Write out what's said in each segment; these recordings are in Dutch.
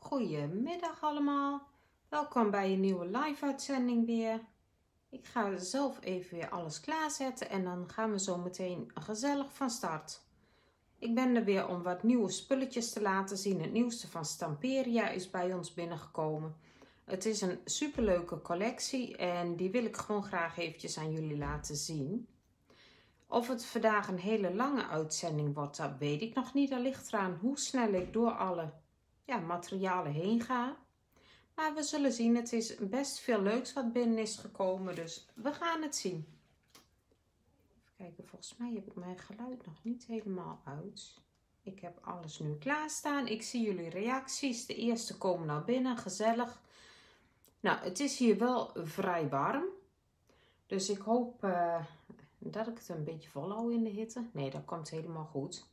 Goedemiddag allemaal. Welkom bij een nieuwe live uitzending weer. Ik ga zelf even weer alles klaarzetten en dan gaan we zo meteen gezellig van start. Ik ben er weer om wat nieuwe spulletjes te laten zien. Het nieuwste van Stamperia is bij ons binnengekomen. Het is een superleuke collectie en die wil ik gewoon graag eventjes aan jullie laten zien. Of het vandaag een hele lange uitzending wordt, dat weet ik nog niet. Dat ligt eraan hoe snel ik door alle materialen heen ga. Maar we zullen zien, het is best veel leuks wat binnen is gekomen, dus we gaan het zien. Even kijken, volgens mij heb ik mijn geluid nog niet helemaal uit. Ik heb alles nu klaarstaan. Ik zie jullie reacties. De eerste komen nou binnen, gezellig. Nou, het is hier wel vrij warm. Dus ik hoop dat ik het een beetje volhoud in de hitte. Nee, dat komt helemaal goed.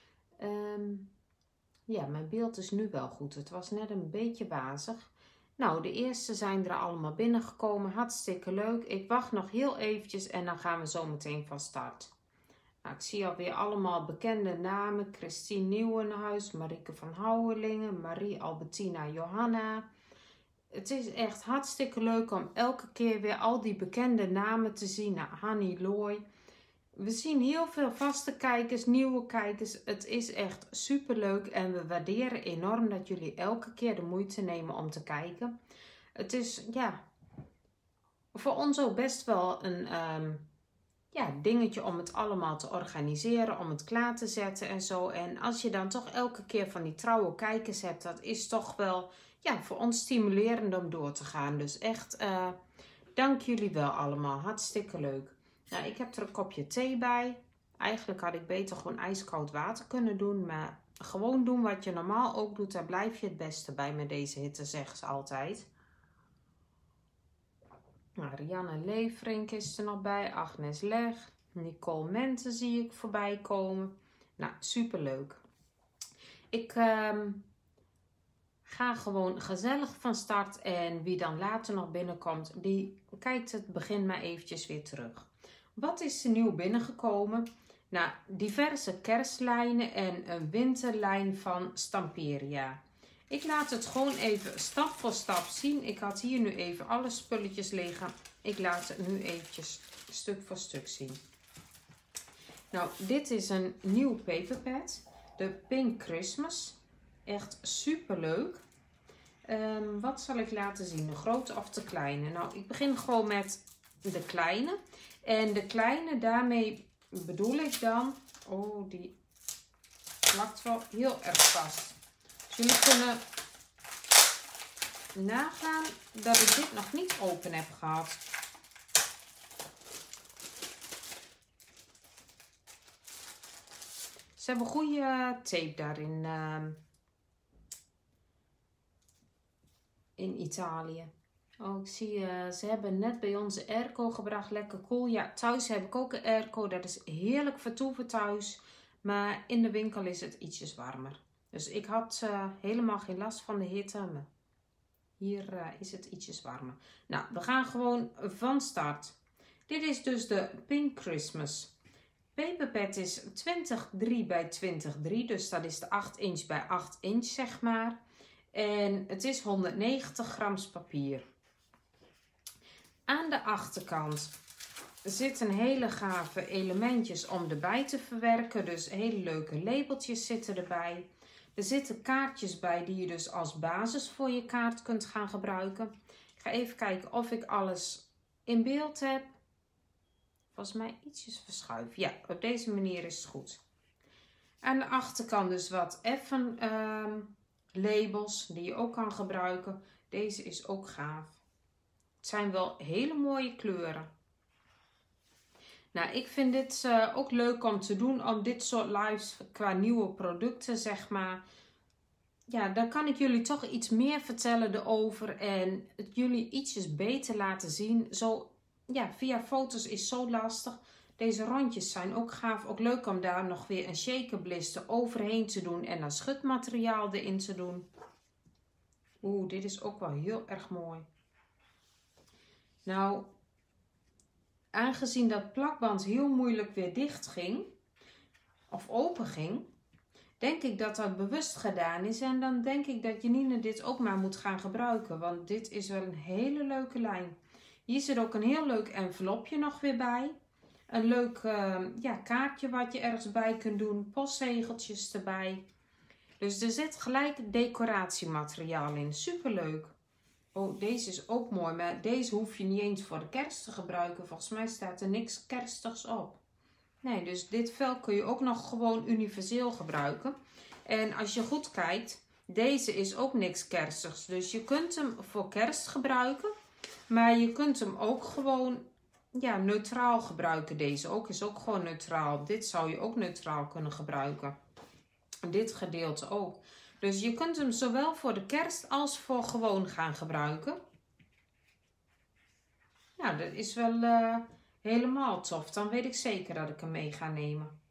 Ja, mijn beeld is nu wel goed. Het was net een beetje wazig. Nou, de eerste zijn er allemaal binnengekomen. Hartstikke leuk. Ik wacht nog heel eventjes en dan gaan we zo meteen van start. Nou, ik zie alweer allemaal bekende namen. Christine Nieuwenhuis, Marieke van Houwelingen, Marie Albertina Johanna. Het is echt hartstikke leuk om elke keer weer al die bekende namen te zien. Nou, Hanny Looy. We zien heel veel vaste kijkers, nieuwe kijkers. Het is echt super leuk en we waarderen enorm dat jullie elke keer de moeite nemen om te kijken. Het is voor ons ook best wel een dingetje om het allemaal te organiseren, om het klaar te zetten en zo. En als je dan toch elke keer van die trouwe kijkers hebt, dat is toch wel voor ons stimulerend om door te gaan. Dus echt, dank jullie wel allemaal. Hartstikke leuk. Nou, ik heb er een kopje thee bij. Eigenlijk had ik beter gewoon ijskoud water kunnen doen. Maar gewoon doen wat je normaal ook doet. Daar blijf je het beste bij met deze hitte, zeggen ze altijd. Nou, Rianne Leefrink is er nog bij. Agnes Leg. Nicole Mente zie ik voorbij komen. Nou, superleuk. Ik ga gewoon gezellig van start. En wie dan later nog binnenkomt, die kijkt het begin maar eventjes weer terug. Wat is er nieuw binnengekomen? Nou, diverse kerstlijnen en een winterlijn van Stamperia. Ik laat het gewoon even stap voor stap zien. Ik had hier nu even alle spulletjes liggen. Ik laat het nu eventjes stuk voor stuk zien. Nou, dit is een nieuw paperpad. De Pink Christmas. Echt super leuk. Wat zal ik laten zien? De grote of de kleine? Nou, ik begin gewoon met de kleine. En de kleine, daarmee bedoel ik dan... Oh, die plakt wel heel erg vast. Dus jullie kunnen nagaan dat ik dit nog niet open heb gehad. Ze hebben goede tape daarin in Italië. Oh, ik zie, ze hebben net bij ons de airco gebracht. Lekker cool. Ja, thuis heb ik ook een airco. Dat is heerlijk vertoeven thuis. Maar in de winkel is het ietsjes warmer. Dus ik had helemaal geen last van de hitte. Maar hier is het ietsjes warmer. Nou, we gaan gewoon van start. Dit is dus de Pink Christmas. Paperpad is 20x3 bij 20x3. Dus dat is de 8 inch bij 8 inch, zeg maar. En het is 190 grams papier. Aan de achterkant zitten hele gave elementjes om erbij te verwerken. Dus hele leuke labeltjes zitten erbij. Er zitten kaartjes bij die je dus als basis voor je kaart kunt gaan gebruiken. Ik ga even kijken of ik alles in beeld heb. Volgens mij ietsjes verschuiven. Ja, op deze manier is het goed. Aan de achterkant dus wat effen labels die je ook kan gebruiken. Deze is ook gaaf. Het zijn wel hele mooie kleuren. Nou, ik vind dit ook leuk om te doen. Om dit soort lives qua nieuwe producten, zeg maar. Ja, dan kan ik jullie toch iets meer vertellen erover. En het jullie ietsjes beter laten zien. Zo, ja, via foto's is zo lastig. Deze rondjes zijn ook gaaf. Ook leuk om daar nog weer een shaker blister overheen te doen. En dan schutmateriaal erin te doen. Oeh, dit is ook wel heel erg mooi. Nou, aangezien dat plakband heel moeilijk weer dicht ging, of open ging, denk ik dat dat bewust gedaan is. En dan denk ik dat Janine dit ook maar moet gaan gebruiken. Want dit is wel een hele leuke lijn. Hier zit ook een heel leuk envelopje nog weer bij. Een leuk kaartje wat je ergens bij kunt doen. Postzegeltjes erbij. Dus er zit gelijk decoratiemateriaal in. Superleuk. Oh, deze is ook mooi. Maar deze hoef je niet eens voor de kerst te gebruiken. Volgens mij staat er niks kerstigs op. Nee, dus dit vel kun je ook nog gewoon universeel gebruiken. En als je goed kijkt, deze is ook niks kerstigs. Dus je kunt hem voor kerst gebruiken. Maar je kunt hem ook gewoon neutraal gebruiken. Deze ook is ook gewoon neutraal. Dit zou je ook neutraal kunnen gebruiken. Dit gedeelte ook. Dus je kunt hem zowel voor de kerst als voor gewoon gaan gebruiken. Nou, dat is wel helemaal tof. Dan weet ik zeker dat ik hem mee ga nemen.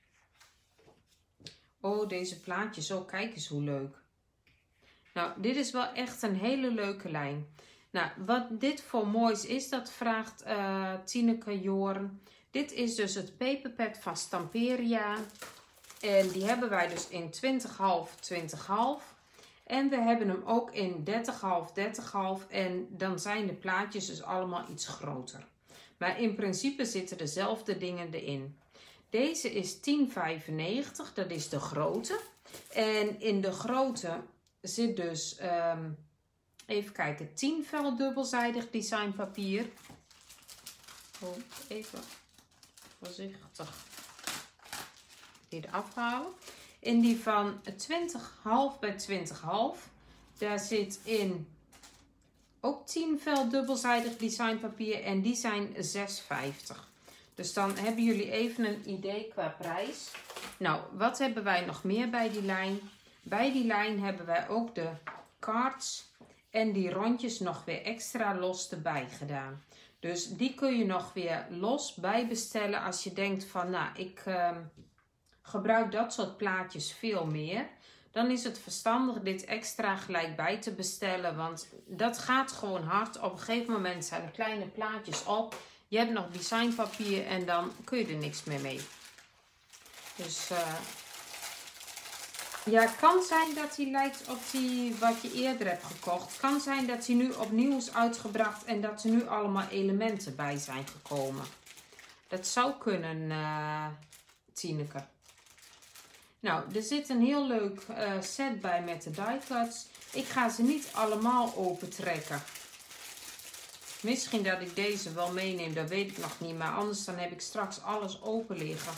Oh, deze plaatjes. Oh, kijk eens hoe leuk. Nou, dit is wel echt een hele leuke lijn. Nou, wat dit voor moois is, dat vraagt Tineke Joren. Dit is dus het paperpad van Stamperia. En die hebben wij dus in 20,5, 20,5. En we hebben hem ook in 30,5, 30,5. En dan zijn de plaatjes dus allemaal iets groter. Maar in principe zitten dezelfde dingen erin. Deze is 10,95. Dat is de grote. En in de grote zit dus, even kijken, 10 vel dubbelzijdig designpapier. Oh, even voorzichtig die eraf halen. In die van 20,5 bij 20,5. Daar zit in ook 10 vel dubbelzijdig designpapier. En die zijn 6,50. Dus dan hebben jullie even een idee qua prijs. Nou, wat hebben wij nog meer bij die lijn? Bij die lijn hebben wij ook de cards en die rondjes nog weer extra los erbij gedaan. Dus die kun je nog weer los bij bestellen als je denkt van, nou, ik gebruik dat soort plaatjes veel meer. Dan is het verstandig dit extra gelijk bij te bestellen, want dat gaat gewoon hard. Op een gegeven moment zijn er kleine plaatjes op. Je hebt nog designpapier en dan kun je er niks meer mee. Dus het kan zijn dat hij lijkt op die wat je eerder hebt gekocht. Het kan zijn dat hij nu opnieuw is uitgebracht en dat er nu allemaal elementen bij zijn gekomen. Dat zou kunnen, Tineke. Nou, er zit een heel leuk set bij met de die cuts. Ik ga ze niet allemaal opentrekken. Misschien dat ik deze wel meeneem, dat weet ik nog niet. Maar anders dan heb ik straks alles open liggen.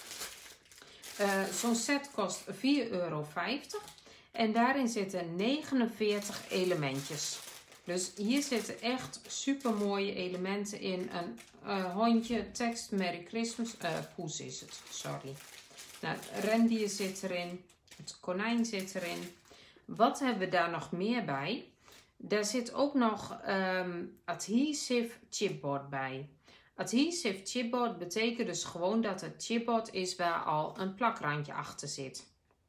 Zo'n set kost €4,50. En daarin zitten 49 elementjes. Dus hier zitten echt super mooie elementen in. Een hondje, tekst, Merry Christmas. Poes is het, sorry. Nou, het rendier zit erin. Het konijn zit erin. Wat hebben we daar nog meer bij? Daar zit ook nog adhesive chipboard bij. Adhesive chipboard betekent dus gewoon dat het chipboard is waar al een plakrandje achter zit.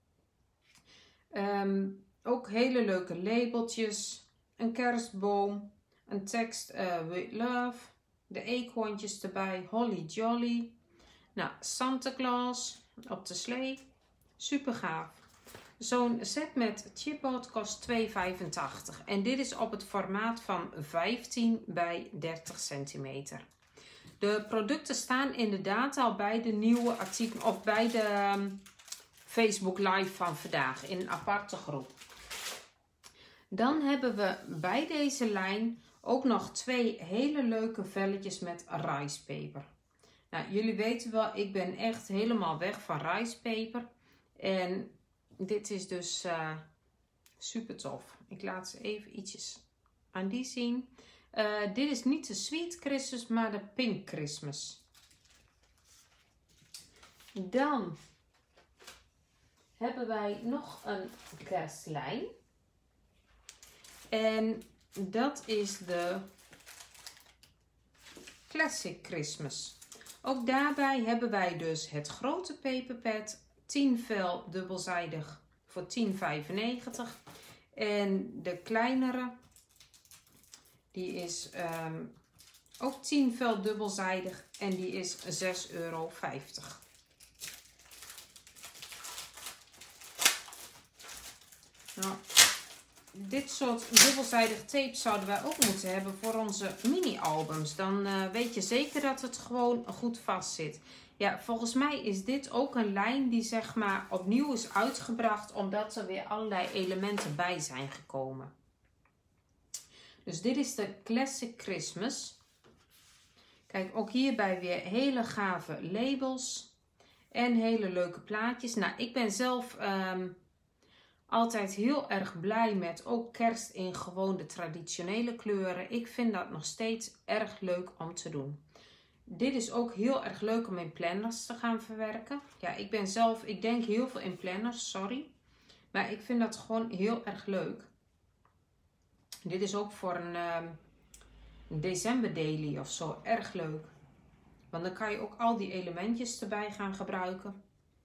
Ook hele leuke labeltjes. Een kerstboom. Een tekst with love. De eekhoorntjes erbij. Holly jolly. Nou, Santa Claus op de slee. Super gaaf. Zo'n set met chipboard kost €2,85. En dit is op het formaat van 15 bij 30 centimeter. De producten staan inderdaad al bij de nieuwe artikelen of bij de Facebook Live van vandaag in een aparte groep. Dan hebben we bij deze lijn ook nog 2 hele leuke velletjes met ricepaper. Nou, jullie weten wel, ik ben echt helemaal weg van ricepaper. En dit is dus super tof. Ik laat ze even ietsjes aan die zien. Dit is niet de Sweet Christmas, maar de Pink Christmas. Dan hebben wij nog een kerstlijn. En dat is de Classic Christmas. Ook daarbij hebben wij dus het grote paperpad, 10 vel dubbelzijdig voor €10,95. En de kleinere, die is ook 10 vel dubbelzijdig en die is €6,50. Nou, dit soort dubbelzijdig tape zouden wij ook moeten hebben voor onze mini-albums. Dan weet je zeker dat het gewoon goed vast zit. Ja, volgens mij is dit ook een lijn die zeg maar opnieuw is uitgebracht omdat er weer allerlei elementen bij zijn gekomen. Dus dit is de Classic Christmas. Kijk, ook hierbij weer hele gave labels en hele leuke plaatjes. Nou, ik ben zelf altijd heel erg blij met ook kerst in gewoon de traditionele kleuren. Ik vind dat nog steeds erg leuk om te doen. Dit is ook heel erg leuk om in planners te gaan verwerken. Ja, ik denk heel veel in planners, sorry. Maar ik vind dat gewoon heel erg leuk. Dit is ook voor een december daily of zo erg leuk. Want dan kan je ook al die elementjes erbij gaan gebruiken.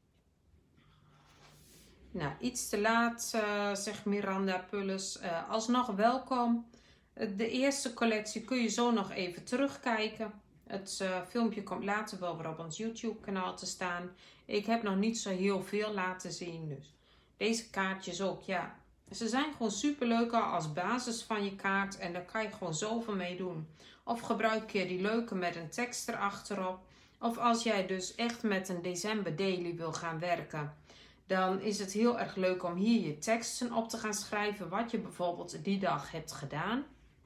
Nou, iets te laat, zegt Miranda Pulles. Alsnog welkom. De eerste collectie kun je zo nog even terugkijken. Het filmpje komt later wel weer op ons YouTube kanaal te staan. Ik heb nog niet zo heel veel laten zien. Dus deze kaartjes ook, ja. Ze zijn gewoon super leuk al als basis van je kaart. En daar kan je gewoon zoveel mee doen. Of gebruik je die leuke met een tekst erachterop. Of als jij dus echt met een december daily wil gaan werken. Dan is het heel erg leuk om hier je teksten op te gaan schrijven. Wat je bijvoorbeeld die dag hebt gedaan.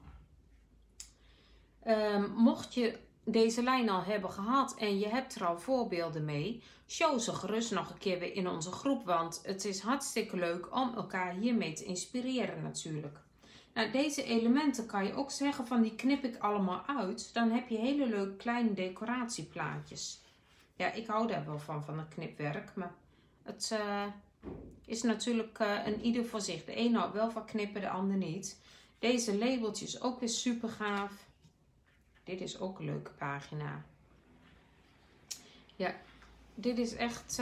Mocht je deze lijn al hebben gehad en je hebt er al voorbeelden mee, show ze gerust nog een keer weer in onze groep, want het is hartstikke leuk om elkaar hiermee te inspireren natuurlijk. Nou, deze elementen kan je ook zeggen van die knip ik allemaal uit, dan heb je hele leuke kleine decoratieplaatjes. Ja, ik hou daar wel van het knipwerk, maar het is natuurlijk een ieder voor zich. De een houdt wel van knippen, de ander niet. Deze labeltjes ook weer super gaaf. Dit is ook een leuke pagina. Ja, dit is echt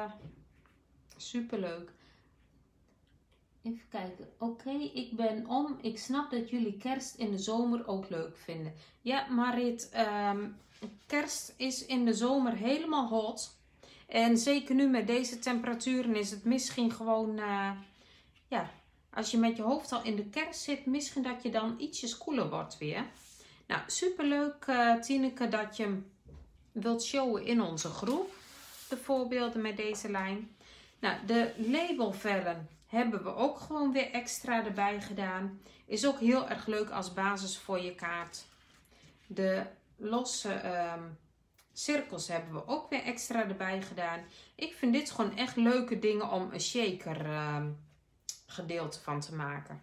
super leuk. Even kijken. Oké, ik ben om. Ik snap dat jullie kerst in de zomer ook leuk vinden. Ja, Marit, kerst is in de zomer helemaal hot. En zeker nu met deze temperaturen is het misschien gewoon, ja, als je met je hoofd al in de kerst zit, misschien dat je dan ietsjes koeler wordt weer. Nou, superleuk Tineke dat je hem wilt showen in onze groep. De voorbeelden met deze lijn. Nou, de labelvellen hebben we ook gewoon weer extra erbij gedaan. Is ook heel erg leuk als basis voor je kaart. De losse cirkels hebben we ook weer extra erbij gedaan. Ik vind dit gewoon echt leuke dingen om een shaker gedeelte van te maken.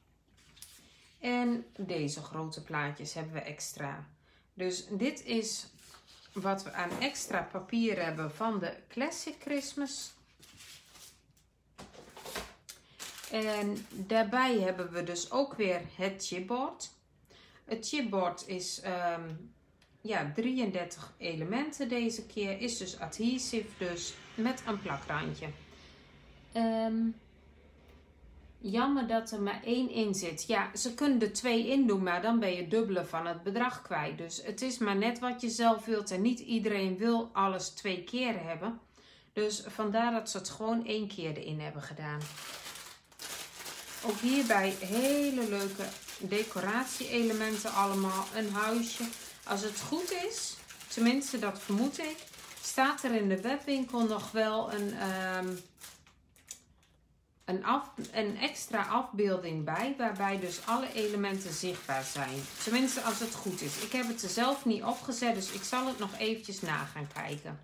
En deze grote plaatjes hebben we extra. Dus dit is wat we aan extra papier hebben van de Classic Christmas. En daarbij hebben we dus ook weer het chipboard. Het chipboard is 33 elementen deze keer. Is dus adhesief, dus met een plakrandje. Jammer dat er maar 1 in zit. Ja, ze kunnen er 2 in doen, maar dan ben je dubbele van het bedrag kwijt. Dus het is maar net wat je zelf wilt. En niet iedereen wil alles 2 keer hebben. Dus vandaar dat ze het gewoon 1 keer erin hebben gedaan. Ook hierbij hele leuke decoratie-elementen allemaal. Een huisje. Als het goed is, tenminste dat vermoed ik, staat er in de webwinkel nog wel een extra afbeelding bij, waarbij dus alle elementen zichtbaar zijn. Tenminste als het goed is. Ik heb het er zelf niet opgezet, dus ik zal het nog eventjes na gaan kijken.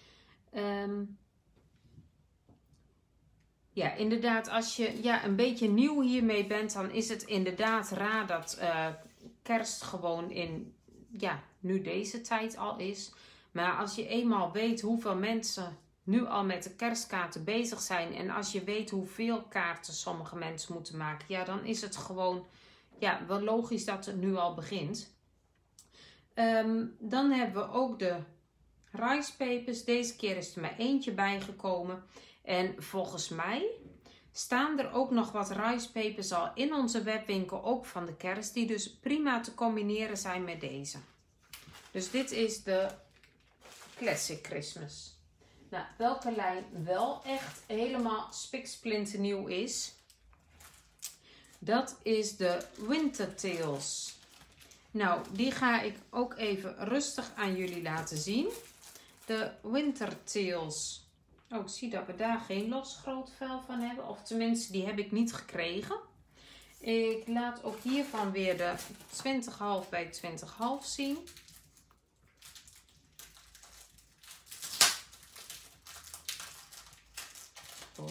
Ja, inderdaad, als je een beetje nieuw hiermee bent, dan is het inderdaad raar dat kerst gewoon in, nu deze tijd al is. Maar als je eenmaal weet hoeveel mensen nu al met de kerstkaarten bezig zijn en als je weet hoeveel kaarten sommige mensen moeten maken, ja, dan is het gewoon, wel logisch dat het nu al begint. Dan hebben we ook de rice papers. Deze keer is er maar eentje bijgekomen. En volgens mij staan er ook nog wat rice papers al in onze webwinkel, ook van de kerst, die dus prima te combineren zijn met deze. Dus dit is de Classic Christmas. Nou, welke lijn wel echt helemaal spiksplinternieuw is, Dat is de Wintertails. Nou, die ga ik ook even rustig aan jullie laten zien. De Wintertails. Oh, ik zie dat we daar geen los groot vel van hebben. Of tenminste, die heb ik niet gekregen. Ik laat ook hiervan weer de 20,5 bij 20,5 zien. Oh.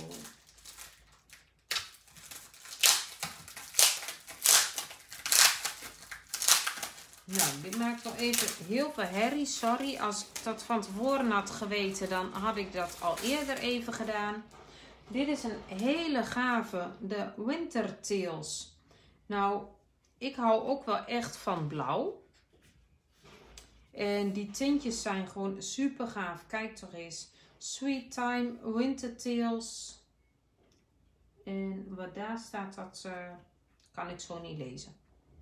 Nou, dit maakt wel even heel veel herrie. Sorry, als ik dat van tevoren had geweten, dan had ik dat al eerder even gedaan. Dit is een hele gave, de Wintertails. Nou, ik hou ook wel echt van blauw. En die tintjes zijn gewoon super gaaf. Kijk toch eens. Sweet Time Wintertails. En wat daar staat, dat kan ik zo niet lezen.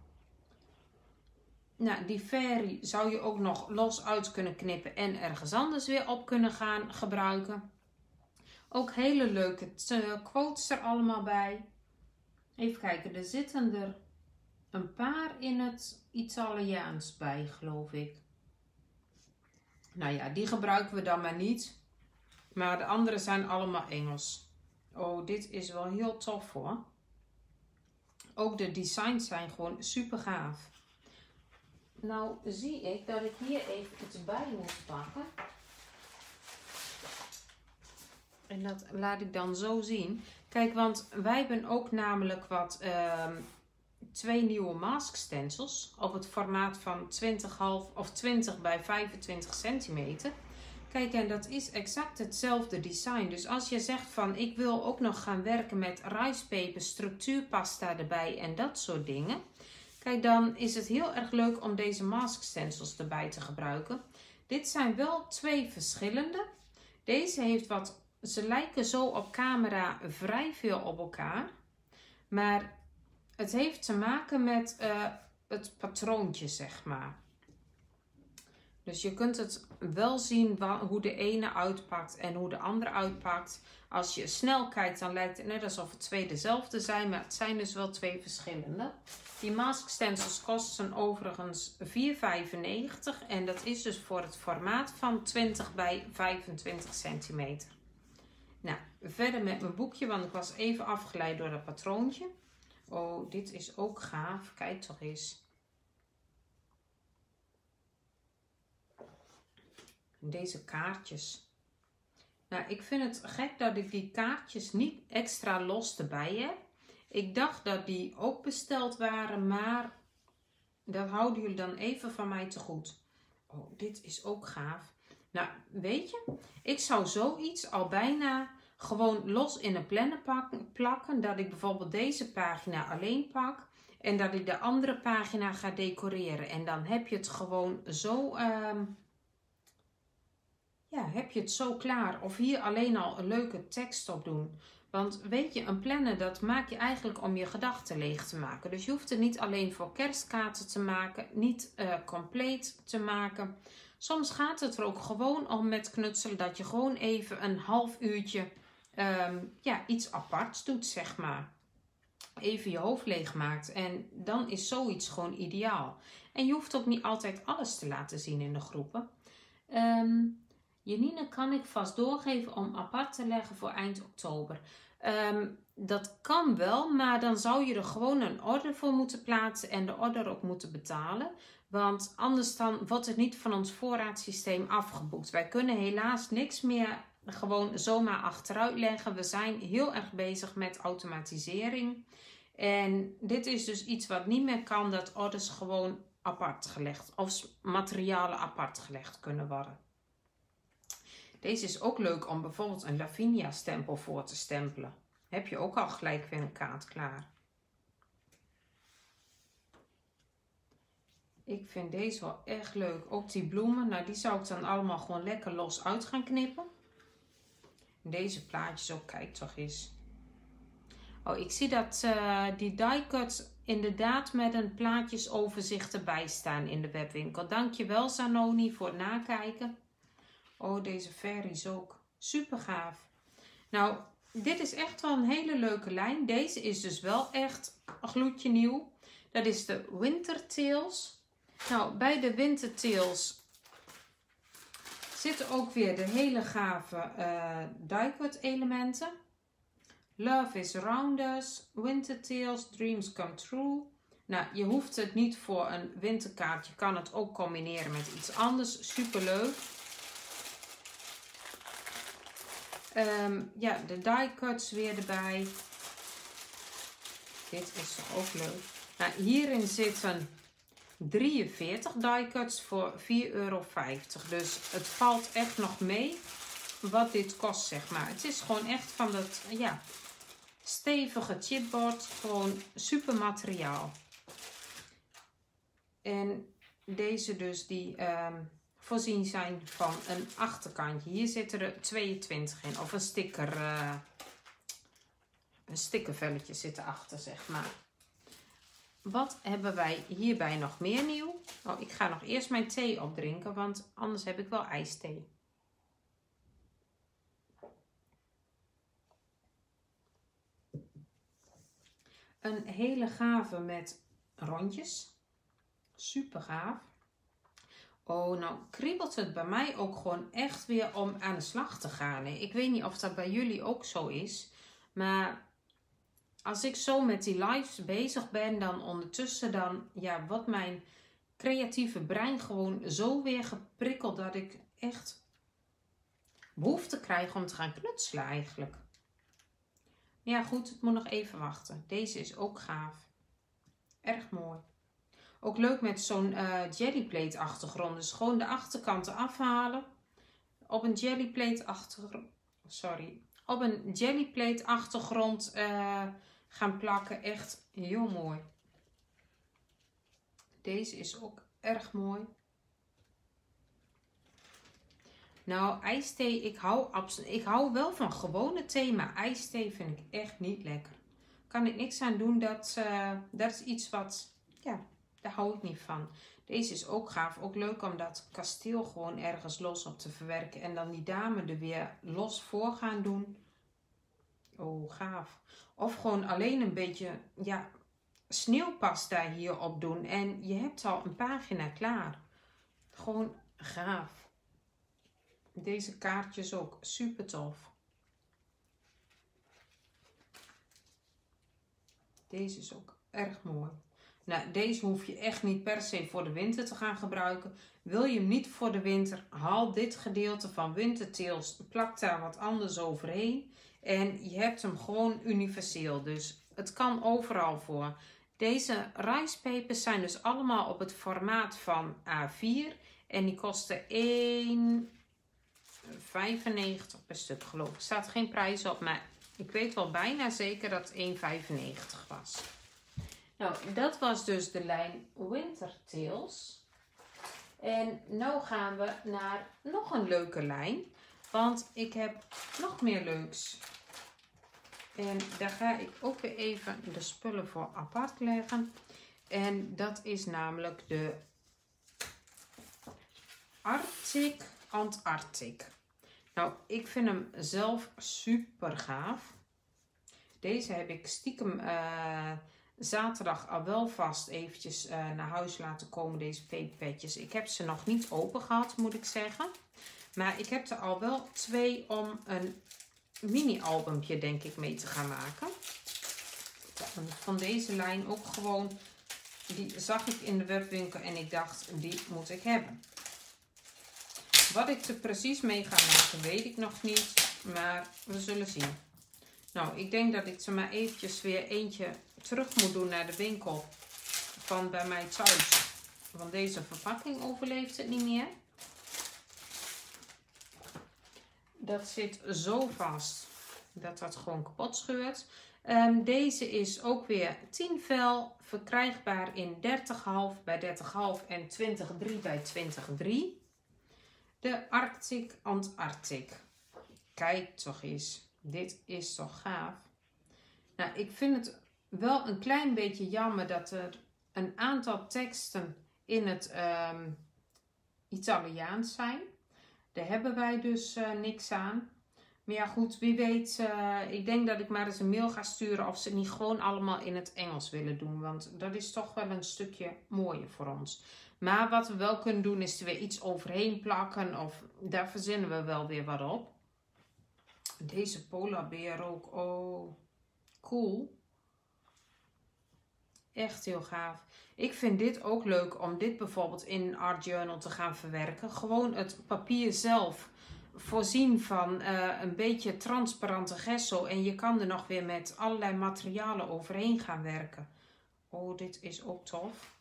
Nou, die fairy zou je ook nog los uit kunnen knippen en ergens anders weer op kunnen gaan gebruiken. Ook hele leuke quotes er allemaal bij. Even kijken, er zitten er een paar in het Italiaans bij, geloof ik. Nou ja, die gebruiken we dan maar niet. Maar de andere zijn allemaal Engels. Oh, dit is wel heel tof hoor. Ook de designs zijn gewoon super gaaf. Nou zie ik dat ik hier even iets bij moet pakken. En dat laat ik dan zo zien. Kijk, want wij hebben ook namelijk wat 2 nieuwe mask stencils. Op het formaat van 20,5 of 20 bij 25 centimeter. Kijk, en dat is exact hetzelfde design. Dus als je zegt van ik wil ook nog gaan werken met ricepaper, structuurpasta erbij en dat soort dingen. Kijk, dan is het heel erg leuk om deze mask stencils erbij te gebruiken. Dit zijn wel 2 verschillende. Deze heeft wat, ze lijken zo op camera vrij veel op elkaar. Maar het heeft te maken met het patroontje, zeg maar. Dus je kunt het wel zien hoe de ene uitpakt en hoe de andere uitpakt. Als je snel kijkt, dan lijkt het net alsof het 2 dezelfde zijn, maar het zijn dus wel 2 verschillende. Die mask stencils kosten overigens €4,95 en dat is dus voor het formaat van 20 bij 25 centimeter. Nou, verder met mijn boekje, want ik was even afgeleid door dat patroontje. Oh, dit is ook gaaf. Kijk toch eens. Deze kaartjes. Nou, ik vind het gek dat ik die kaartjes niet extra los erbij heb. Ik dacht dat die ook besteld waren, maar dat houden jullie dan even van mij te goed. Oh, dit is ook gaaf. Nou, weet je, ik zou zoiets al bijna gewoon los in een planner plakken. Dat ik bijvoorbeeld deze pagina alleen pak en dat ik de andere pagina ga decoreren. En dan heb je het gewoon zo... Ja, heb je het zo klaar? Of hier alleen al een leuke tekst op doen. Want weet je, een planner dat maak je eigenlijk om je gedachten leeg te maken. Dus je hoeft het niet alleen voor kerstkaarten te maken, niet compleet te maken. Soms gaat het er ook gewoon om met knutselen dat je gewoon even een half uurtje ja, iets aparts doet, zeg maar. Even je hoofd leeg maakt. En dan is zoiets gewoon ideaal. En je hoeft ook niet altijd alles te laten zien in de groepen. Janine kan ik vast doorgeven om apart te leggen voor eind oktober. Dat kan wel, maar dan zou je er gewoon een order voor moeten plaatsen en de order ook moeten betalen. Want anders dan wordt het niet van ons voorraadsysteem afgeboekt. Wij kunnen helaas niks meer gewoon zomaar achteruit leggen. We zijn heel erg bezig met automatisering. En dit is dus iets wat niet meer kan, dat orders gewoon apart gelegd of materialen apart gelegd kunnen worden. Deze is ook leuk om bijvoorbeeld een Lavinia stempel voor te stempelen. Heb je ook al gelijk weer een kaart klaar. Ik vind deze wel echt leuk. Ook die bloemen, nou die zou ik dan allemaal gewoon lekker los uit gaan knippen. Deze plaatjes ook, kijk toch eens. Oh, ik zie dat die die cuts inderdaad met een plaatjesoverzicht erbij staan in de webwinkel. Dankjewel Zanoni voor het nakijken. Oh, deze fairy is ook super gaaf. Nou, dit is echt wel een hele leuke lijn. Deze is dus wel echt gloedje nieuw. Dat is de Wintertails. Nou, bij de Wintertails zitten ook weer de hele gave die-cut elementen. Love is around us, Wintertails, dreams come true. Nou, je hoeft het niet voor een winterkaart. Je kan het ook combineren met iets anders. Super leuk. Ja, de die cuts weer erbij. Dit is toch ook leuk. Nou, hierin zitten 43 die cuts voor €4,50. Dus het valt echt nog mee wat dit kost, zeg maar. Het is gewoon echt van dat, ja, stevige chipboard. Gewoon super materiaal. En deze dus die voorzien zijn van een achterkantje. Hier zitten er 22 in. Of een stickervelletje zit erachter, zeg maar. Wat hebben wij hierbij nog meer nieuw? Oh, ik ga nog eerst mijn thee opdrinken, want anders heb ik wel ijsthee. Een hele gave met rondjes. Super gaaf. Oh, nou kriebelt het bij mij ook gewoon echt weer om aan de slag te gaan. Hè. Ik weet niet of dat bij jullie ook zo is. Maar als ik zo met die lives bezig ben, dan ondertussen dan, ja, wordt mijn creatieve brein gewoon zo weer geprikkeld dat ik echt behoefte krijg om te gaan knutselen eigenlijk. Ja goed, het moet nog even wachten. Deze is ook gaaf. Erg mooi. Ook leuk met zo'n jellyplate achtergrond. Dus gewoon de achterkanten afhalen. Op een jellyplate achtergrond gaan plakken. Echt heel mooi. Deze is ook erg mooi. Nou, ijsthee, ik hou wel van gewone thee, maar ijsthee vind ik echt niet lekker. Kan ik niks aan doen, dat is iets wat, ja, daar hou ik niet van. Deze is ook gaaf, ook leuk om dat kasteel gewoon ergens los op te verwerken. En dan die dame er weer los voor gaan doen. Oh, gaaf. Of gewoon alleen een beetje, ja, sneeuwpasta hierop doen. En je hebt al een pagina klaar. Gewoon gaaf. Deze kaartjes ook super tof. Deze is ook erg mooi. Nou, deze hoef je echt niet per se voor de winter te gaan gebruiken. Wil je hem niet voor de winter, haal dit gedeelte van Wintertails, plak daar wat anders overheen. En je hebt hem gewoon universeel. Dus het kan overal voor. Deze ricepapers zijn dus allemaal op het formaat van A4. En die kosten 1,95 per stuk, geloof ik. Er staat geen prijs op, maar ik weet wel bijna zeker dat het 1,95 was. Nou, dat was dus de lijn Wintertails. En nu gaan we naar nog een leuke lijn. Want ik heb nog meer leuks. En daar ga ik ook weer even de spullen voor apart leggen. En dat is namelijk de Arctic Antarctic. Nou, ik vind hem zelf super gaaf. Deze heb ik stiekem zaterdag al wel vast eventjes naar huis laten komen, deze peperpetjes. Ik heb ze nog niet open gehad, moet ik zeggen. Maar ik heb er al wel 2 om een mini-albumpje, denk ik, mee te gaan maken. Van deze lijn ook gewoon, die zag ik in de webwinkel en ik dacht, die moet ik hebben. Wat ik er precies mee ga maken, weet ik nog niet. Maar we zullen zien. Nou, ik denk dat ik er maar eventjes weer eentje terug moet doen naar de winkel van bij mij thuis. Want deze verpakking overleeft het niet meer. Dat zit zo vast dat dat gewoon kapot scheurt. Deze is ook weer 10 vel, verkrijgbaar in 30,5 bij 30,5 en 20,3 bij 20,3. De Arctic Antarctic. Kijk toch eens. Dit is toch gaaf. Nou, ik vind het wel een klein beetje jammer dat er een aantal teksten in het Italiaans zijn. Daar hebben wij dus niks aan. Maar ja goed, wie weet, ik denk dat ik maar eens een mail ga sturen of ze het niet gewoon allemaal in het Engels willen doen. Want dat is toch wel een stukje mooier voor ons. Maar wat we wel kunnen doen is er weer iets overheen plakken of daar verzinnen we wel weer wat op. Deze polarbeer ook, oh, cool. Echt heel gaaf. Ik vind dit ook leuk om dit bijvoorbeeld in een art journal te gaan verwerken. Gewoon het papier zelf voorzien van een beetje transparante gesso. En je kan er nog weer met allerlei materialen overheen gaan werken. Oh, dit is ook tof.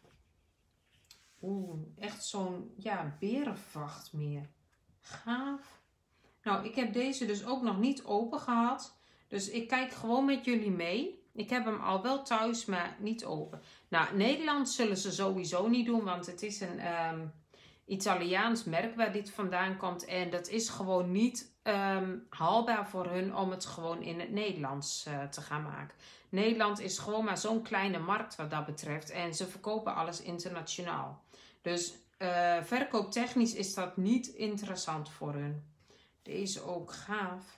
Oeh, echt zo'n ja, berenvacht meer. Gaaf. Nou, ik heb deze dus ook nog niet open gehad. Dus ik kijk gewoon met jullie mee. Ik heb hem al wel thuis, maar niet open. Nou, Nederland zullen ze sowieso niet doen, want het is een Italiaans merk waar dit vandaan komt. En dat is gewoon niet haalbaar voor hun om het gewoon in het Nederlands te gaan maken. Nederland is gewoon maar zo'n kleine markt wat dat betreft. En ze verkopen alles internationaal. Dus verkooptechnisch is dat niet interessant voor hun. Deze ook gaaf.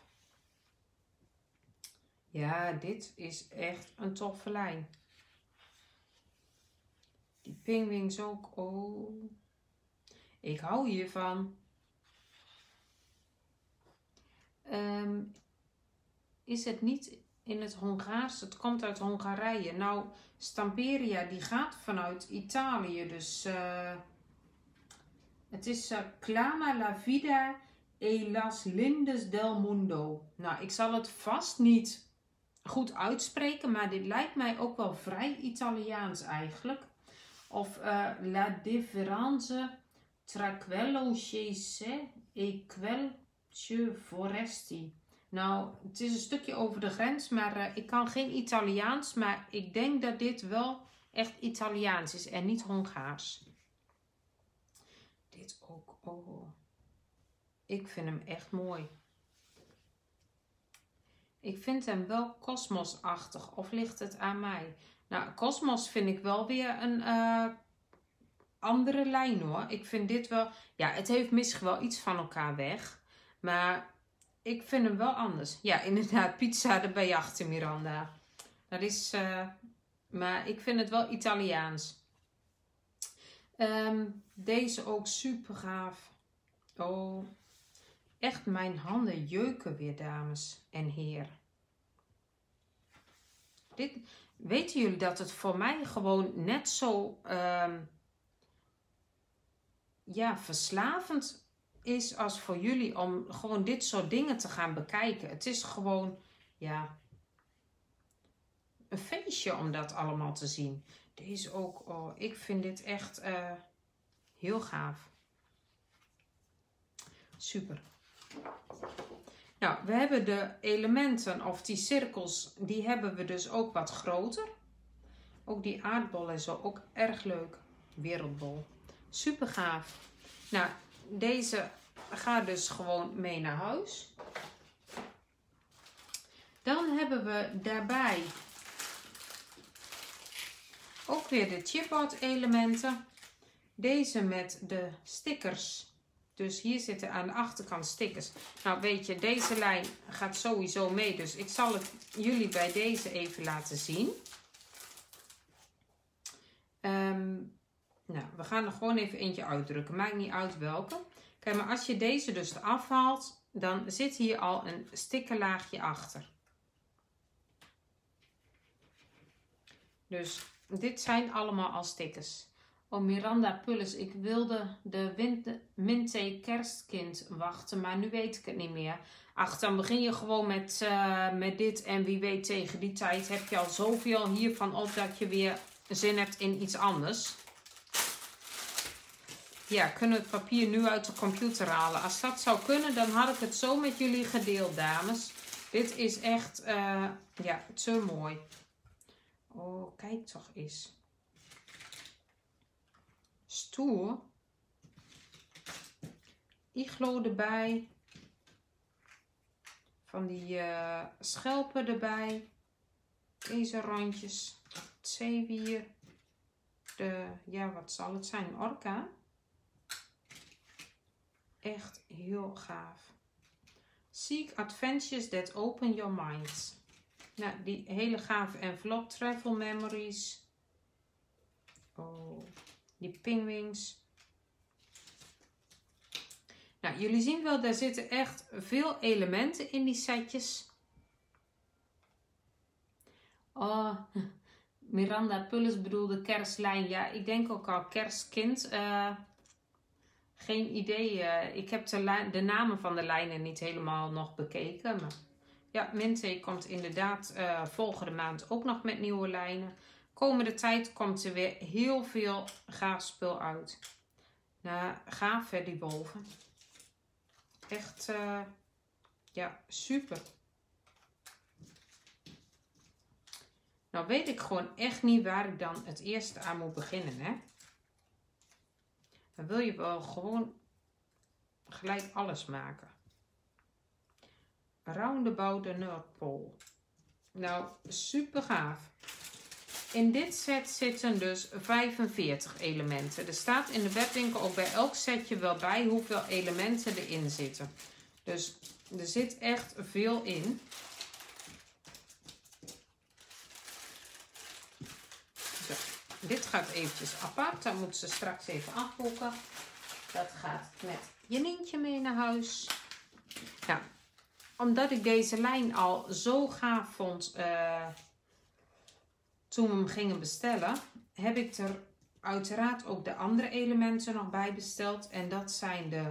Ja, dit is echt een toffe lijn. Die pingwings ook. Oh, ik hou hiervan. Is het niet in het Hongaars? Het komt uit Hongarije. Nou, Stamperia die gaat vanuit Italië. Dus het is Clama la vida e las lindes del mundo. Nou, ik zal het vast niet goed uitspreken, maar dit lijkt mij ook wel vrij Italiaans eigenlijk. Of la differenza tra quello che se e quel che foresti. Nou, het is een stukje over de grens, maar ik kan geen Italiaans, maar ik denk dat dit wel echt Italiaans is en niet Hongaars. Dit ook, oh. Ik vind hem echt mooi. Ik vind hem wel kosmosachtig, of ligt het aan mij? Nou, kosmos vind ik wel weer een andere lijn hoor. Ik vind dit wel, ja, het heeft misschien wel iets van elkaar weg, maar ik vind hem wel anders. Ja, inderdaad, pizza erbij achter, Miranda. Dat is, maar ik vind het wel Italiaans. Deze ook super gaaf. Oh, echt mijn handen jeuken weer, dames en heren. Weten jullie dat het voor mij gewoon net zo ja, verslavend is als voor jullie om gewoon dit soort dingen te gaan bekijken. Het is gewoon, ja, een feestje om dat allemaal te zien. Deze ook, oh, ik vind dit echt heel gaaf. Super. Nou, we hebben de elementen of die cirkels, die hebben we dus ook wat groter. Ook die aardbol is ook erg leuk. Wereldbol. Super gaaf. Nou, deze gaat dus gewoon mee naar huis. Dan hebben we daarbij ook weer de chipboard elementen. Deze met de stickers. Dus hier zitten aan de achterkant stickers. Nou weet je, deze lijn gaat sowieso mee. Dus ik zal het jullie bij deze even laten zien. Nou, we gaan er gewoon even eentje uitdrukken. Maakt niet uit welke. Kijk, maar als je deze dus eraf haalt, dan zit hier al een stickerlaagje achter. Dus dit zijn allemaal al stickers. Oh, Miranda Pulles, ik wilde de Minte Kerstkind wachten, maar nu weet ik het niet meer. Ach, dan begin je gewoon met dit en wie weet tegen die tijd heb je al zoveel hiervan op dat je weer zin hebt in iets anders. Ja, kunnen we het papier nu uit de computer halen? Als dat zou kunnen, dan had ik het zo met jullie gedeeld, dames. Dit is echt, ja, zo mooi. Oh, kijk toch eens. Stoer. Iglo erbij. Van die schelpen erbij. Deze randjes. Het zeewier. De, ja, wat zal het zijn? Orka. Echt heel gaaf. Seek adventures that open your mind. Nou, die hele gave envelop. Travel memories. Oh, die pinguïns. Nou, jullie zien wel, daar zitten echt veel elementen in die setjes. Oh, Miranda Pulles bedoelde kerstlijn. Ja, ik denk ook al kerstkind. Geen idee. Ik heb de namen van de lijnen niet helemaal nog bekeken. Maar ja, Minte komt inderdaad volgende maand ook nog met nieuwe lijnen. Komende tijd komt er weer heel veel gaaf spul uit. Nou, gaaf hè, die wolven. Echt, ja, super. Nou weet ik gewoon echt niet waar ik dan het eerste aan moet beginnen, hè. Dan wil je wel gewoon gelijk alles maken. Roundabout the North Pole. Nou, super gaaf. In dit set zitten dus 45 elementen. Er staat in de webwinkel ook bij elk setje wel bij hoeveel elementen erin zitten. Dus er zit echt veel in. Zo, dit gaat eventjes apart. Dan moet ze straks even afboeken. Dat gaat met Janientje mee naar huis. Nou, omdat ik deze lijn al zo gaaf vond toen we hem gingen bestellen, heb ik er uiteraard ook de andere elementen nog bij besteld. En dat zijn de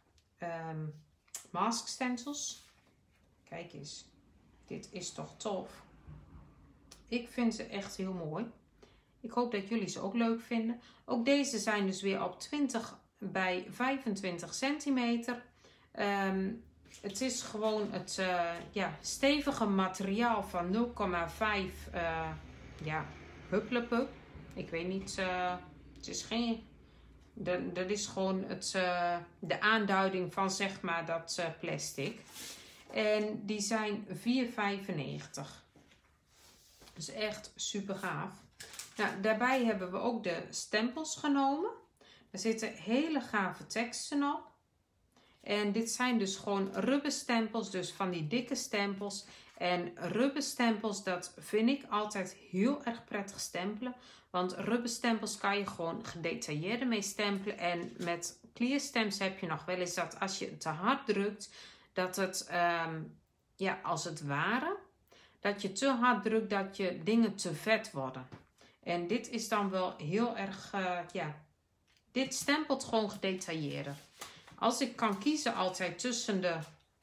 mask stencils. Kijk eens, dit is toch tof. Ik vind ze echt heel mooi. Ik hoop dat jullie ze ook leuk vinden. Ook deze zijn dus weer op 20 bij 25 centimeter. Het is gewoon het stevige materiaal van 0,5 ja, hupplepup. Ik weet niet, het is geen... Dat is gewoon de aanduiding van zeg maar dat plastic. En die zijn 4,95. Dus echt super gaaf. Nou, daarbij hebben we ook de stempels genomen. Er zitten hele gave teksten op. En dit zijn dus gewoon rubberstempels, dus van die dikke stempels. En rubberstempels, dat vind ik altijd heel erg prettig stempelen. Want rubberstempels kan je gewoon gedetailleerder mee stempelen. En met clear stamps heb je nog wel eens dat als je te hard drukt, dat het, ja, als het ware, dat je te hard drukt, dat je dingen te vet worden. En dit is dan wel heel erg, ja, dit stempelt gewoon gedetailleerder. Als ik kan kiezen altijd tussen de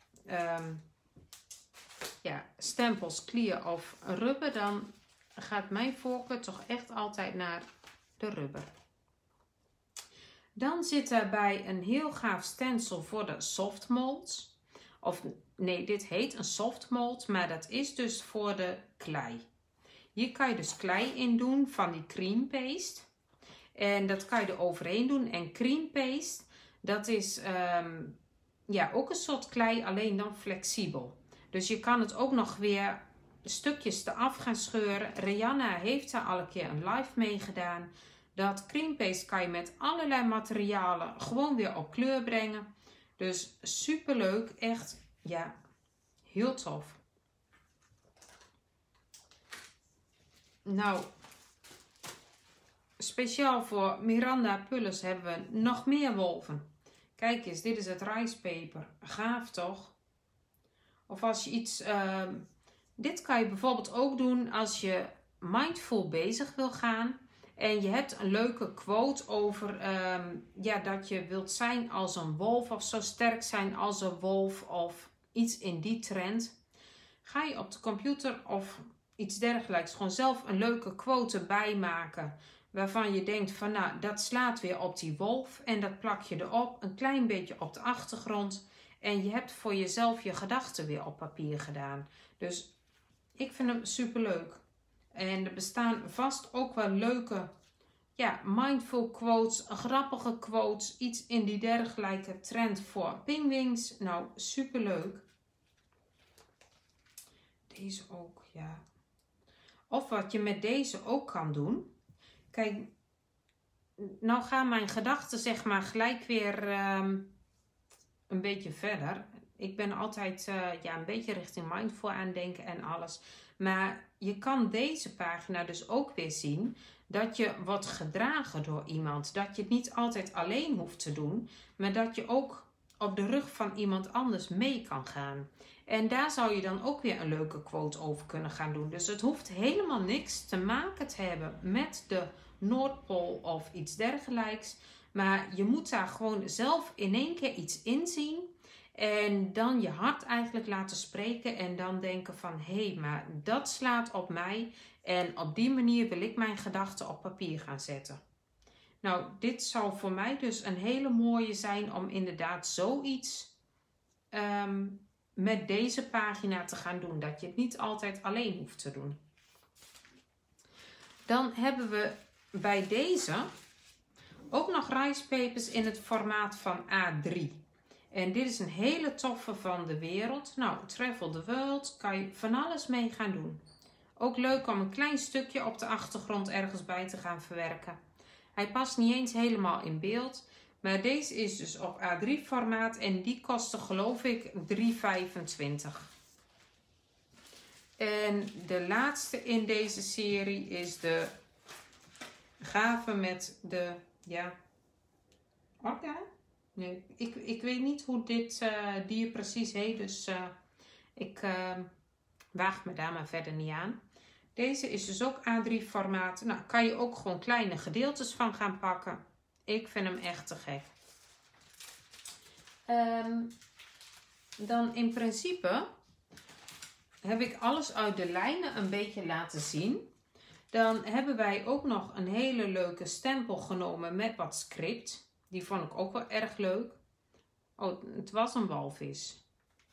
stempels clear of rubber, dan gaat mijn voorkeur toch echt altijd naar de rubber. Dan zit daarbij een heel gaaf stencil voor de soft molds. Of nee, dit heet een soft mold, maar dat is dus voor de klei. Hier kan je dus klei in doen van die cream paste. En dat kan je er overheen doen. En cream paste, dat is ja, ook een soort klei, alleen dan flexibel. Dus je kan het ook nog weer stukjes eraf gaan scheuren. Rihanna heeft daar al een keer een live mee gedaan. Dat cream paste kan je met allerlei materialen gewoon weer op kleur brengen. Dus super leuk. Echt, ja, heel tof. Nou, speciaal voor Miranda Pulles hebben we nog meer wolven. Kijk eens, dit is het ricepaper. Gaaf toch? Of als je iets... dit kan je bijvoorbeeld ook doen als je mindful bezig wil gaan. En je hebt een leuke quote over ja, dat je wilt zijn als een wolf. Of zo sterk zijn als een wolf. Of iets in die trend. Ga je op de computer of iets dergelijks gewoon zelf een leuke quote erbij maken. Waarvan je denkt van nou, dat slaat weer op die wolf. En dat plak je erop. Een klein beetje op de achtergrond. En je hebt voor jezelf je gedachten weer op papier gedaan. Dus ik vind hem super leuk. En er bestaan vast ook wel leuke, ja, mindful quotes, grappige quotes. Iets in die dergelijke trend voor pinguïns. Nou, super leuk. Deze ook, ja. Of wat je met deze ook kan doen. Kijk, nou gaan mijn gedachten zeg maar gelijk weer een beetje verder. Ik ben altijd een beetje richting mindful aan denken en alles. Maar je kan deze pagina dus ook weer zien dat je wordt gedragen door iemand. Dat je het niet altijd alleen hoeft te doen, maar dat je ook op de rug van iemand anders mee kan gaan. En daar zou je dan ook weer een leuke quote over kunnen gaan doen. Dus het hoeft helemaal niks te maken te hebben met de Noordpool of iets dergelijks. Maar je moet daar gewoon zelf in één keer iets inzien. En dan je hart eigenlijk laten spreken. En dan denken van, hé, maar dat slaat op mij. En op die manier wil ik mijn gedachten op papier gaan zetten. Nou, dit zou voor mij dus een hele mooie zijn om inderdaad zoiets met deze pagina te gaan doen. Dat je het niet altijd alleen hoeft te doen. Dan hebben we bij deze ook nog rice papers in het formaat van A3. En dit is een hele toffe van de wereld. Nou, Travel the World, kan je van alles mee gaan doen. Ook leuk om een klein stukje op de achtergrond ergens bij te gaan verwerken. Hij past niet eens helemaal in beeld. Maar deze is dus op A3 formaat en die kostte geloof ik €3,25. En de laatste in deze serie is de gave met de, orka? Nee, ik weet niet hoe dit dier precies heet, dus ik waag me daar maar verder niet aan. Deze is dus ook A3 formaat. Nou, kan je ook gewoon kleine gedeeltes van gaan pakken. Ik vind hem echt te gek. Dan in principe heb ik alles uit de lijnen een beetje laten zien. Dan hebben wij ook nog een hele leuke stempel genomen met wat script. Die vond ik ook wel erg leuk. Oh, het was een walvis.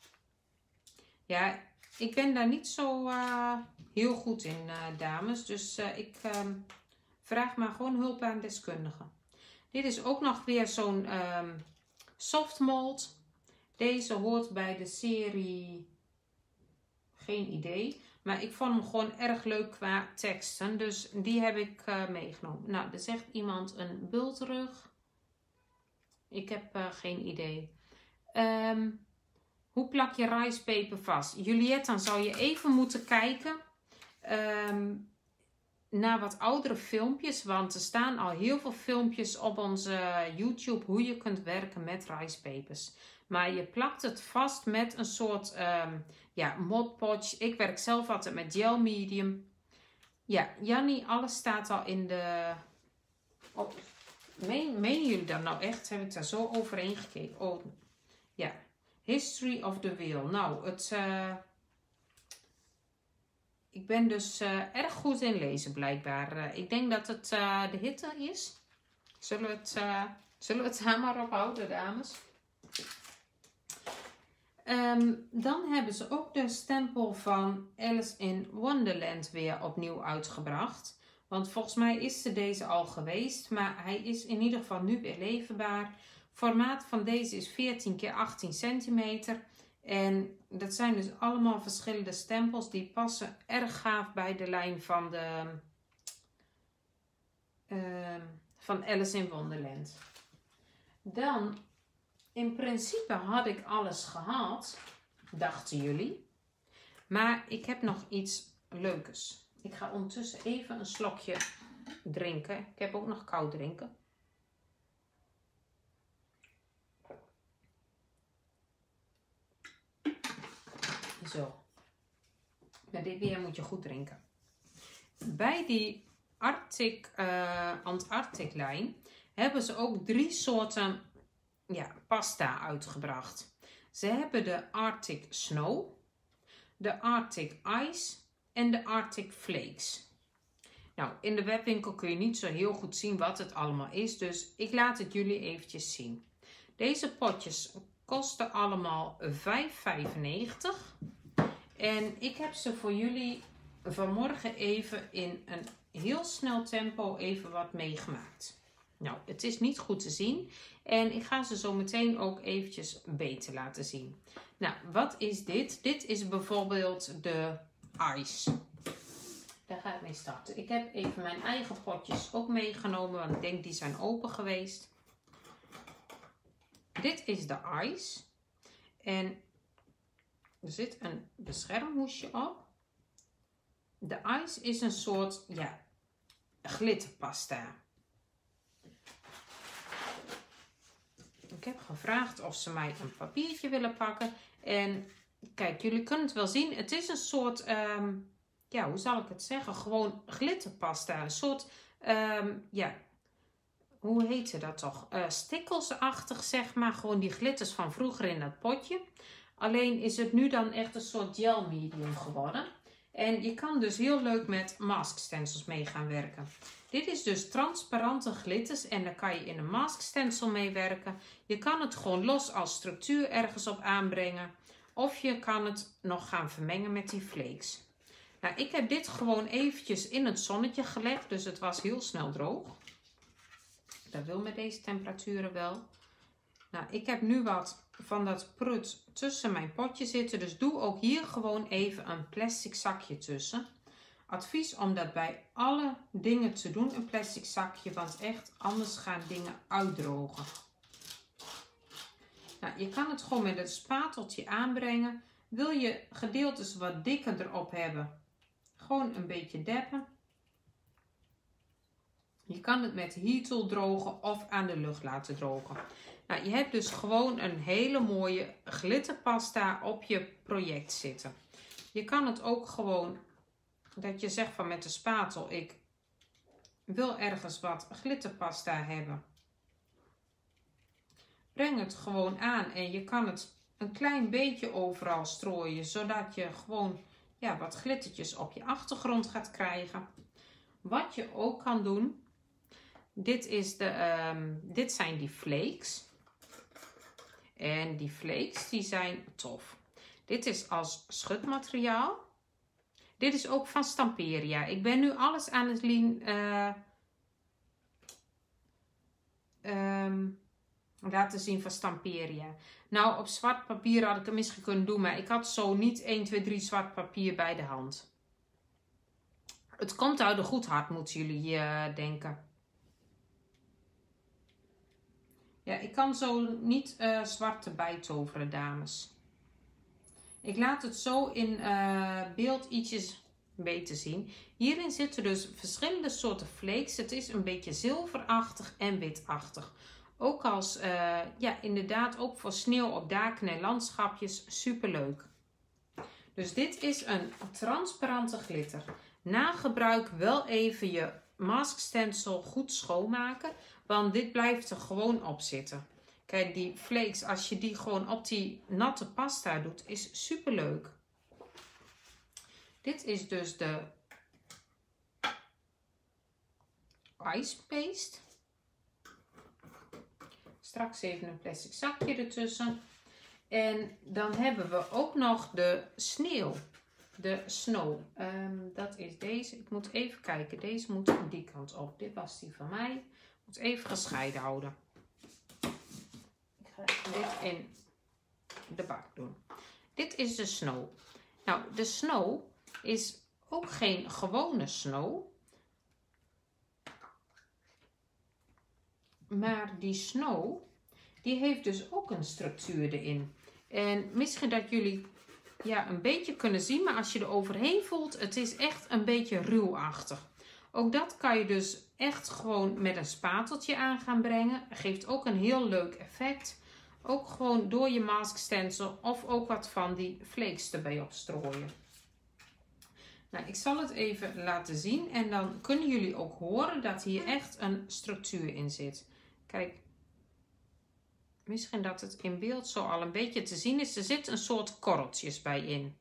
Ja, ik ben daar niet zo heel goed in, dames. Dus ik vraag maar gewoon hulp aan deskundigen. Dit is ook nog weer zo'n soft mold. Deze hoort bij de serie... Geen idee. Maar ik vond hem gewoon erg leuk qua teksten. Dus die heb ik meegenomen. Nou, er zegt iemand een bultrug. Ik heb geen idee. Hoe plak je rice paper vast? Juliette, dan zou je even moeten kijken naar wat oudere filmpjes. Want er staan al heel veel filmpjes op onze YouTube hoe je kunt werken met rice papers. Maar je plakt het vast met een soort Mod Podge. Ik werk zelf altijd met gel medium. Ja, Jannie, alles staat al in de... Oh, menen jullie dat nou echt? Heb ik daar zo overheen gekeken? Oh, ja. History of the Wheel. Nou, ik ben dus erg goed in lezen blijkbaar. Ik denk dat het de hitte is. Zullen we het daar maar op houden, dames? Dan hebben ze ook de stempel van Alice in Wonderland weer opnieuw uitgebracht. Want volgens mij is deze al geweest. Maar hij is in ieder geval nu weer leverbaar. Formaat van deze is 14 x 18 centimeter. En dat zijn dus allemaal verschillende stempels. Die passen erg gaaf bij de lijn van van Alice in Wonderland. Dan, in principe had ik alles gehad, dachten jullie. Maar ik heb nog iets leukers. Ik ga ondertussen even een slokje drinken. Ik heb ook nog koud drinken. Zo. Met dit weer moet je goed drinken. Bij die Antarctic lijn hebben ze ook 3 soorten pasta uitgebracht. Ze hebben de Arctic Snow, de Arctic Ice en de Arctic Flakes. Nou, in de webwinkel kun je niet zo heel goed zien wat het allemaal is, dus ik laat het jullie eventjes zien. Deze potjes kosten allemaal €5,95 en ik heb ze voor jullie vanmorgen even in een heel snel tempo even wat meegemaakt. Nou, het is niet goed te zien en ik ga ze zo meteen ook eventjes beter laten zien. Nou, wat is dit? Dit is bijvoorbeeld de ice. Daar ga ik mee starten. Ik heb even mijn eigen potjes ook meegenomen, want ik denk die zijn open geweest. Dit is de ice. En Er zit een beschermhoesje op. De ice is een soort, ja, glitterpasta. Ik heb gevraagd of ze mij een papiertje willen pakken. En kijk, jullie kunnen het wel zien. Het is een soort, ja, hoe zal ik het zeggen? Gewoon glitterpasta. Een soort, ja, hoe heette dat toch? Stickelsachtig, zeg maar. Gewoon die glitters van vroeger in dat potje. Alleen is het nu dan echt een soort gel medium geworden. En je kan dus heel leuk met mask stencils mee gaan werken. Dit is dus transparante glitters en daar kan je in een mask stencil mee werken. Je kan het gewoon los als structuur ergens op aanbrengen. Of je kan het nog gaan vermengen met die flakes. Nou, ik heb dit gewoon eventjes in het zonnetje gelegd, dus het was heel snel droog. Dat wil met deze temperaturen wel. Nou, ik heb nu wat van dat prut tussen mijn potje zitten. Dus doe ook hier gewoon even een plastic zakje tussen. Advies om dat bij alle dingen te doen, een plastic zakje. Want echt, anders gaan dingen uitdrogen. Nou, je kan het gewoon met een spateltje aanbrengen. Wil je gedeeltes wat dikker erop hebben, gewoon een beetje deppen. Je kan het met heat tool drogen of aan de lucht laten drogen. Nou, je hebt dus gewoon een hele mooie glitterpasta op je project zitten. Je kan het ook gewoon, dat je zegt van met de spatel, ik wil ergens wat glitterpasta hebben. Breng het gewoon aan en je kan het een klein beetje overal strooien, zodat je gewoon, ja, wat glittertjes op je achtergrond gaat krijgen. Wat je ook kan doen, dit zijn die flakes. En die flakes, die zijn tof. Dit is als schutmateriaal. Dit is ook van Stamperia. Ik ben nu alles aan het laten zien van Stamperia. Nou, op zwart papier had ik het misschien kunnen doen, maar ik had zo niet 1, 2, 3 zwart papier bij de hand. Het komt uit een goed hart, moeten jullie denken. Ja, ik kan zo niet zwart erbij toveren, dames. Ik laat het zo in beeld ietsjes beter zien. Hierin zitten dus verschillende soorten flakes. Het is een beetje zilverachtig en witachtig. Ook als, ja, inderdaad ook voor sneeuw op daken en landschapjes. Super leuk. Dus dit is een transparante glitter. Na gebruik wel even je mask stencil goed schoonmaken. Want dit blijft er gewoon op zitten. Kijk, die flakes, als je die gewoon op die natte pasta doet, is super leuk. Dit is dus de ice paste. Straks even een plastic zakje ertussen. En dan hebben we ook nog de sneeuw. De snow. Dat is deze. Ik moet even kijken. Deze moet die kant op. Dit was die van mij. Ik moet even gescheiden houden. Ik ga dit in de bak doen. Dit is de snow. Nou, de snow is ook geen gewone snow. Maar die snow, die heeft dus ook een structuur erin. En misschien dat jullie, ja, een beetje kunnen zien, maar als je er overheen voelt, het is echt een beetje ruwachtig. Ook dat kan je dus echt gewoon met een spateltje aan gaan brengen. Geeft ook een heel leuk effect. Ook gewoon door je mask stencil of ook wat van die flakes erbij opstrooien. Nou, ik zal het even laten zien en dan kunnen jullie ook horen dat hier echt een structuur in zit. Kijk, misschien dat het in beeld zo al een beetje te zien is. Er zit een soort korreltjes bij in.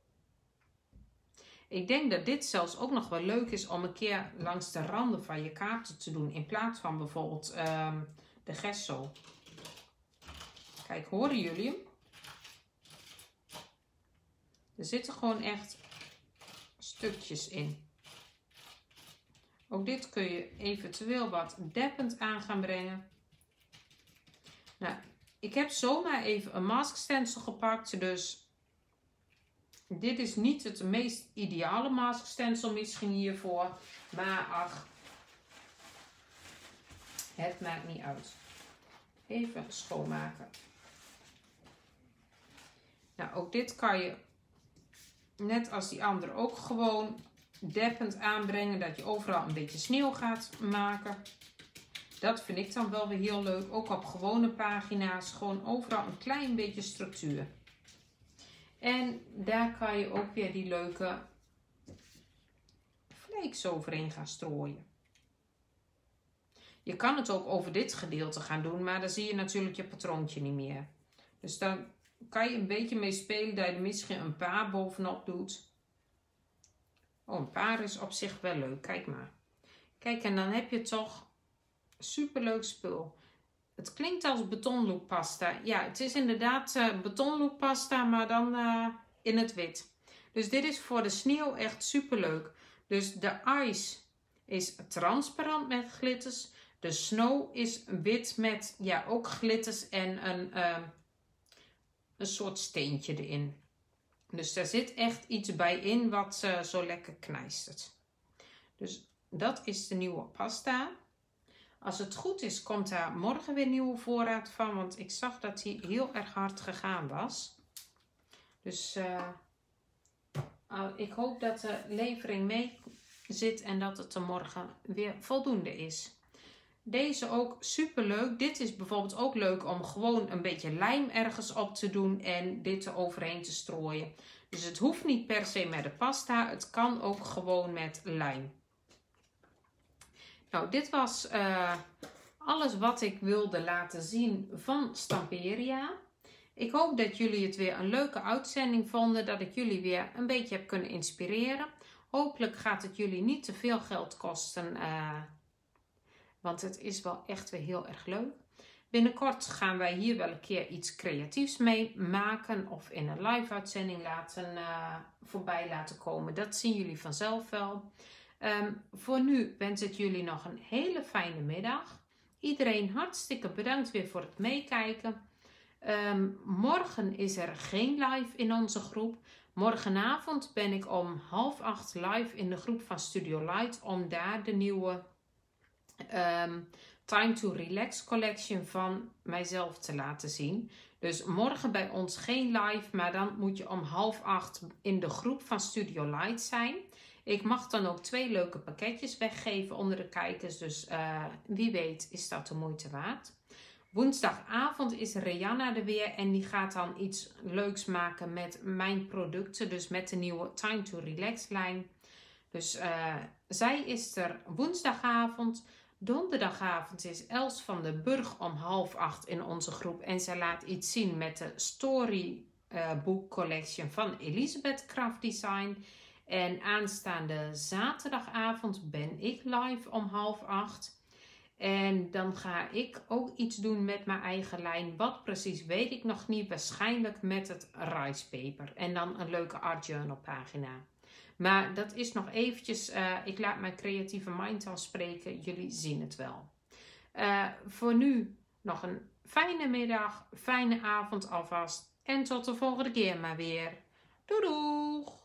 Ik denk dat dit zelfs ook nog wel leuk is om een keer langs de randen van je kaarten te doen. In plaats van bijvoorbeeld de gesso. Kijk, horen jullie hem? Er zitten gewoon echt stukjes in. Ook dit kun je eventueel wat deppend aan gaan brengen. Nou, ik heb zomaar even een mask stencil gepakt. Dus dit is niet het meest ideale mask stencil misschien hiervoor. Maar ach, het maakt niet uit. Even schoonmaken. Nou, ook dit kan je, net als die andere, ook gewoon deppend aanbrengen. Dat je overal een beetje sneeuw gaat maken. Dat vind ik dan wel weer heel leuk. Ook op gewone pagina's. Gewoon overal een klein beetje structuur. En daar kan je ook weer die leuke flakes overheen gaan strooien. Je kan het ook over dit gedeelte gaan doen. Maar dan zie je natuurlijk je patroontje niet meer. Dus dan kan je een beetje mee spelen. Dat je er misschien een paar bovenop doet. Oh, een paar is op zich wel leuk. Kijk maar. Kijk, en dan heb je toch superleuk spul. Het klinkt als betonlookpasta. Ja, het is inderdaad betonlookpasta, maar dan in het wit. Dus dit is voor de sneeuw echt superleuk. Dus de ice is transparant met glitters. De snow is wit met ja, ook glitters en een soort steentje erin. Dus daar zit echt iets bij in wat zo lekker knijstert. Dus dat is de nieuwe pasta. Als het goed is, komt daar morgen weer nieuwe voorraad van. Want ik zag dat die heel erg hard gegaan was. Dus ik hoop dat de levering mee zit en dat het er morgen weer voldoende is. Deze ook super leuk. Dit is bijvoorbeeld ook leuk om gewoon een beetje lijm ergens op te doen en dit er overheen te strooien. Dus het hoeft niet per se met de pasta. Het kan ook gewoon met lijm. Nou, dit was alles wat ik wilde laten zien van Stamperia. Ik hoop dat jullie het weer een leuke uitzending vonden. Dat ik jullie weer een beetje heb kunnen inspireren. Hopelijk gaat het jullie niet te veel geld kosten. Want het is wel echt weer heel erg leuk. Binnenkort gaan wij hier wel een keer iets creatiefs mee maken. Of in een live uitzending voorbij laten komen. Dat zien jullie vanzelf wel. Voor nu wens ik jullie nog een hele fijne middag. Iedereen hartstikke bedankt weer voor het meekijken. Morgen is er geen live in onze groep. Morgenavond ben ik om 7:30 live in de groep van Studio Light. Om daar de nieuwe Time to Relax collection van mijzelf te laten zien. Dus morgen bij ons geen live. Maar dan moet je om 7:30 in de groep van Studio Light zijn. Ik mag dan ook 2 leuke pakketjes weggeven onder de kijkers. Dus wie weet is dat de moeite waard. Woensdagavond is Rihanna er weer. En die gaat dan iets leuks maken met mijn producten. Dus met de nieuwe Time to Relax lijn. Dus zij is er woensdagavond. Donderdagavond is Els van den Burg om 7:30 in onze groep. En zij laat iets zien met de Storybook Collection van Elisabeth Craft Design. En aanstaande zaterdagavond ben ik live om 7:30. En dan ga ik ook iets doen met mijn eigen lijn. Wat precies weet ik nog niet. Waarschijnlijk met het rice paper. En dan een leuke art journal pagina. Maar dat is nog eventjes. Ik laat mijn creatieve mind al spreken. Jullie zien het wel. Voor nu nog een fijne middag. Fijne avond alvast. En tot de volgende keer maar weer. Doei doeg!